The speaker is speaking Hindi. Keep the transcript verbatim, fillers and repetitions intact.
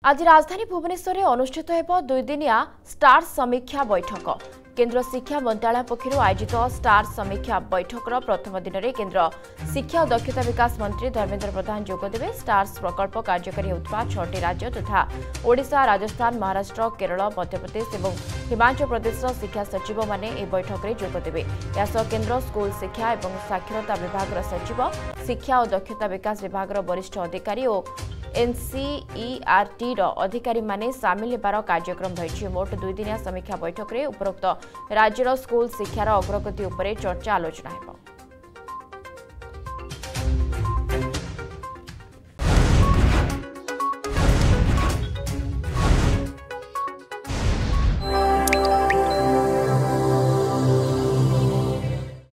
आज राजधानी भुवनेश्वर में अनुष्ठित हो दुईदिनिया स्टार समीक्षा बैठक। केंद्र शिक्षा मंत्रालय पक्षर आयोजित स्टार समीक्षा बैठक प्रथम दिन में केंद्र शिक्षा और दक्षता विकास मंत्री धर्मेंद्र प्रधान जोगदेवे। स्टार्स प्रकल्प कार्यकारी होता छटी राज्य तथा ओडिशा, राजस्थान, महाराष्ट्र, केरल, मध्यप्रदेश और हिमाचल प्रदेश शिक्षा सचिव माने ए बैठक में जोगदेवे। यासह केंद्र स्कूल शिक्षा और साक्षरता विभाग सचिव, शिक्षा और दक्षता विकास विभाग वरिष्ठ अधिकारी और एनसीईआरटी अधिकारी माने सामिल होबार कार्यक्रम रही। मोट दुईदिनिया समीक्षा बैठक में उपरोक्त राज्यर स्कूल शिक्षार अग्रगति उपरे चर्चा आलोचना हेब।